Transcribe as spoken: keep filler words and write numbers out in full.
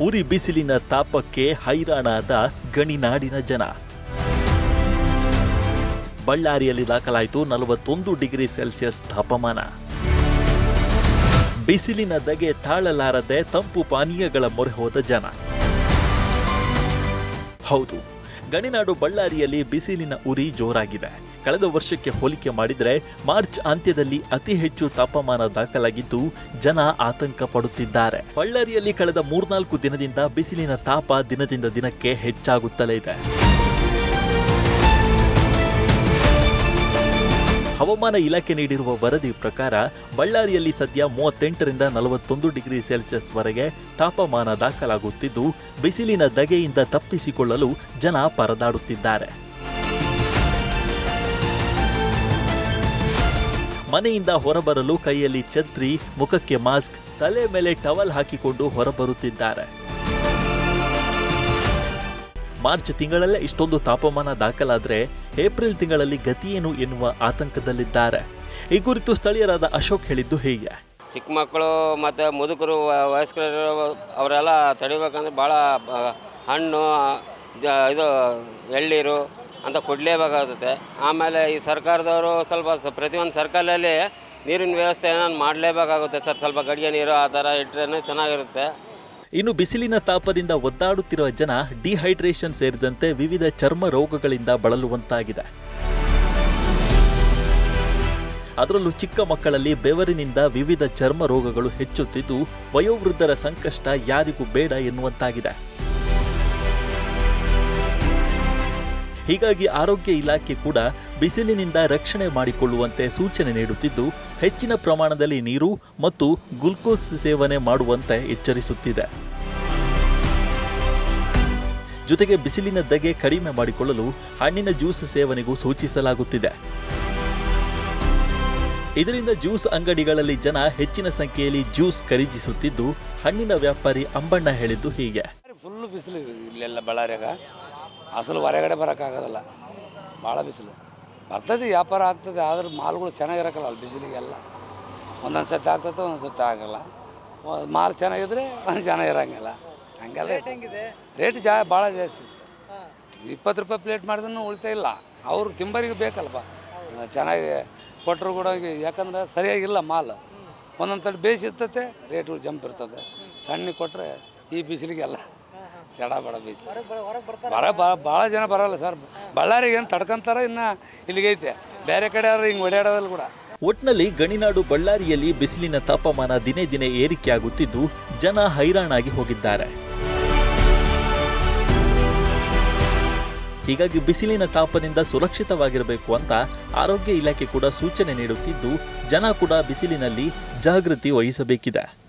ಉರಿ ಬಿಸಿಲಿನ ತಾಪಕ್ಕೆ ಹೈರಾಣಾದ ಗಣಿನಾಡಿನ ಜನ. ಬಳ್ಳಾರಿಯಲ್ಲಿ ದಾಖಲಾಯಿತು ನಲವತ್ತೊಂದು ಡಿಗ್ರಿ ಸೆಲ್ಸಿಯಸ್ ತಾಪಮಾನ. ಬಿಸಿಲಿನ ಧಗೆ ತಾಳಲಾರದೆ ತಂಪು ಪಾನೀಯಗಳ ಮೊರೆ ಹೋದ ಜನ. ಹೌದು, ಗಣಿನಾಡು ಬಳ್ಳಾರಿಯಲ್ಲಿ ಬಿಸಿಲಿನ ಉರಿ ಜೋರಾಗಿದೆ. ಕಳೆದ ವರ್ಷಕ್ಕೆ ಹೋಲಿಕೆ ಮಾಡಿದರೆ ಮಾರ್ಚ್ ಅಂತ್ಯದಲ್ಲಿ ಅತಿ ಹೆಚ್ಚು ತಾಪಮಾನ ದಾಖಲಾಗಿದ್ದು ಜನ ಆತಂಕ ಪಡುತ್ತಿದ್ದಾರೆ. ಬಳ್ಳಾರಿಯಲ್ಲಿ ಕಳೆದ ಮೂರ್ನಾಲ್ಕು ದಿನದಿಂದ ಬಿಸಿಲಿನ ತಾಪ ದಿನದಿಂದ ದಿನಕ್ಕೆ ಹೆಚ್ಚಾಗುತ್ತಲೇ ಇದೆ. ಹವಾಮಾನ ಇಲಾಖೆ ನೀಡಿರುವ ವರದಿ ಪ್ರಕಾರ ಬಳ್ಳಾರಿಯಲ್ಲಿ ಸದ್ಯ ಮೂವತ್ತೆಂಟರಿಂದ ನಲವತ್ತೊಂದು ಡಿಗ್ರಿ ಸೆಲ್ಸಿಯಸ್ ವರೆಗೆ ತಾಪಮಾನ ದಾಖಲಾಗುತ್ತಿದ್ದು ಬಿಸಿಲಿನ ಧಗೆಯಿಂದ ತಪ್ಪಿಸಿಕೊಳ್ಳಲು ಜನ ಪರದಾಡುತ್ತಿದ್ದಾರೆ. ಮನೆಯಿಂದ ಹೊರಬರಲು ಕೈಯಲ್ಲಿ ಛತ್ರಿ, ಮುಖಕ್ಕೆ ಮಾಸ್ಕ್, ತಲೆ ಮೇಲೆ ಟವಲ್ ಹಾಕಿಕೊಂಡು ಹೊರಬರುತ್ತಿದ್ದಾರೆ. ಮಾರ್ಚ್ ತಿಂಗಳಲ್ಲೇ ಇಷ್ಟೊಂದು ತಾಪಮಾನ ದಾಖಲಾದರೆ ಏಪ್ರಿಲ್ ತಿಂಗಳಲ್ಲಿ ಗತಿಯೇನು ಎನ್ನುವ ಆತಂಕದಲ್ಲಿದ್ದಾರೆ. ಈ ಕುರಿತು ಸ್ಥಳೀಯರಾದ ಅಶೋಕ್ ಹೇಳಿದ್ದು ಹೀಗೆ. ಚಿಕ್ಕ ಮಕ್ಕಳು ಮತ್ತು ಮುದುಕರು, ವಯಸ್ಕರು ಅವರೆಲ್ಲ ತಡಿಬೇಕಂದ್ರೆ ಭಾಳ ಹಣ್ಣು, ಇದು ಎಳ್ನೀರು ಅಂತ ಕೊಡಲೇಬೇಕಾಗುತ್ತೆ. ಆಮೇಲೆ ಈ ಸರ್ಕಾರದವರು ಸ್ವಲ್ಪ ಪ್ರತಿಯೊಂದು ಸರ್ಕಲಲ್ಲಿ ನೀರಿನ ವ್ಯವಸ್ಥೆ ಏನಾದ್ರು ಮಾಡಲೇಬೇಕಾಗುತ್ತೆ ಸರ್. ಸ್ವಲ್ಪ ಗಡಿಗೆ ನೀರು ಆ ಥರ ಇಟ್ಟರೆ ಚೆನ್ನಾಗಿರುತ್ತೆ. ಇನ್ನು ಬಿಸಿಲಿನ ತಾಪದಿಂದ ಒದ್ದಾಡುತ್ತಿರುವ ಜನ ಡಿಹೈಡ್ರೇಷನ್ ಸೇರಿದಂತೆ ವಿವಿಧ ಚರ್ಮ ರೋಗಗಳಿಂದ ಬಳಲುವಂತಾಗಿದೆ. ಅದರಲ್ಲೂ ಚಿಕ್ಕ ಮಕ್ಕಳಲ್ಲಿ ಬೆವರಿನಿಂದ ವಿವಿಧ ಚರ್ಮ ರೋಗಗಳು ಹೆಚ್ಚುತ್ತಿದ್ದು ವಯೋವೃದ್ಧರ ಸಂಕಷ್ಟ ಯಾರಿಗೂ ಬೇಡ ಎನ್ನುವಂತಾಗಿದೆ. ಹೀಗಾಗಿ ಆರೋಗ್ಯ ಇಲಾಖೆ ಕೂಡ ಬಿಸಿಲಿನಿಂದ ರಕ್ಷಣೆ ಮಾಡಿಕೊಳ್ಳುವಂತೆ ಸೂಚನೆ ನೀಡುತ್ತಿದ್ದು ಹೆಚ್ಚಿನ ಪ್ರಮಾಣದಲ್ಲಿ ನೀರು ಮತ್ತು ಗ್ಲೂಕೋಸ್ ಸೇವನೆ ಮಾಡುವಂತೆ ಎಚ್ಚರಿಸುತ್ತಿದೆ. ಜೊತೆಗೆ ಬಿಸಿಲಿನ ಧಗೆ ಕಡಿಮೆ ಮಾಡಿಕೊಳ್ಳಲು ಹಣ್ಣಿನ ಜ್ಯೂಸ್ ಸೇವನೆಗೂ ಸೂಚಿಸಲಾಗುತ್ತಿದೆ. ಇದರಿಂದ ಜ್ಯೂಸ್ ಅಂಗಡಿಗಳಲ್ಲಿ ಜನ ಹೆಚ್ಚಿನ ಸಂಖ್ಯೆಯಲ್ಲಿ ಜ್ಯೂಸ್ ಖರೀದಿಸುತ್ತಿದ್ದು ಹಣ್ಣಿನ ವ್ಯಾಪಾರಿ ಅಂಬಣ್ಣ ಹೇಳಿದ್ದು ಹೀಗೆ. ಫುಲ್ ಬಿಸಿಲು ಇಲ್ಲೆಲ್ಲ ಬಳ್ಳಾರಿಯಾಗ, ಅಸಲು ಹೊರಗಡೆ ಬರೋಕ್ಕಾಗೋದಿಲ್ಲ, ಭಾಳ ಬಿಸಿಲು ಬರ್ತದೆ. ವ್ಯಾಪಾರ ಆಗ್ತದೆ, ಆದ್ರೆ ಮಾಲ್ಗಳು ಚೆನ್ನಾಗಿರಕ್ಕಲ್ಲ ಅಲ್ಲಿ ಬಿಸಿಲಿಗೆಲ್ಲ. ಒಂದೊಂದು ಸತಿ ಆಗ್ತದೆ, ಒಂದೊಂದು ಸತಿ ಆಗಲ್ಲ. ಮಾಲ್ ಚೆನ್ನಾಗಿದ್ರೆ ಒಂದು ಚೆನ್ನಾಗಿರೋಂಗಿಲ್ಲ, ಹಂಗೆಲ್ಲ ರೇಟ್ ಜಾ ಭಾಳ ಜಾಸ್ತಿ. ಇಪ್ಪತ್ತು ರೂಪಾಯಿ ಪ್ಲೇಟ್ ಮಾಡಿದ್ರೂ ಉಳಿತಾ ಇಲ್ಲ. ಅವರು ತಿಂಬರಿಗೆ ಬೇಕಲ್ವ, ಚೆನ್ನಾಗಿ ಕೊಟ್ಟರು ಕೂಡ. ಯಾಕಂದ್ರೆ ಸರಿಯಾಗಿಲ್ಲ ಮಾಲ್, ಒಂದೊಂದು ತಡೆ ಬೇಯಿಸಿರ್ತತೆ, ರೇಟ್ಗಳು ಜಂಪ್ ಇರ್ತದೆ. ಸಣ್ಣ ಕೊಟ್ಟರೆ ಈ ಬಿಸಿಲಿಗೆಲ್ಲ ಸೆಡ ಬಡ ಬೇಕು. ಬರ ಭಾಳ ಜನ ಬರೋಲ್ಲ ಸರ್. ಬಳ್ಳಾರಿಗೆ ಏನು ತಡ್ಕೊಂತಾರ, ಇನ್ನು ಇಲ್ಲಿಗೈತೆ. ಬೇರೆ ಕಡೆ ಆದ್ರೆ ಹಿಂಗೆ ಓಡಾಡೋದಲ್ಲ ಕೂಡ. ಒಟ್ನಲ್ಲಿ ಗಣಿನಾಡು ಬಳ್ಳಾರಿಯಲ್ಲಿ ಬಿಸಿಲಿನ ತಾಪಮಾನ ದಿನೇ ದಿನೇ ಏರಿಕೆಯಾಗುತ್ತಿದ್ದು ಜನ ಹೈರಾಣಾಗಿ ಹೋಗಿದ್ದಾರೆ. ಹೀಗಾಗಿ ಬಿಸಿಲಿನ ತಾಪದಿಂದ ಸುರಕ್ಷಿತವಾಗಿರಬೇಕು ಅಂತ ಆರೋಗ್ಯ ಇಲಾಖೆ ಕೂಡ ಸೂಚನೆ ನೀಡುತ್ತಿದ್ದು ಜನ ಕೂಡ ಬಿಸಿಲಿನಲ್ಲಿ ಜಾಗೃತಿ ವಹಿಸಬೇಕಿದೆ.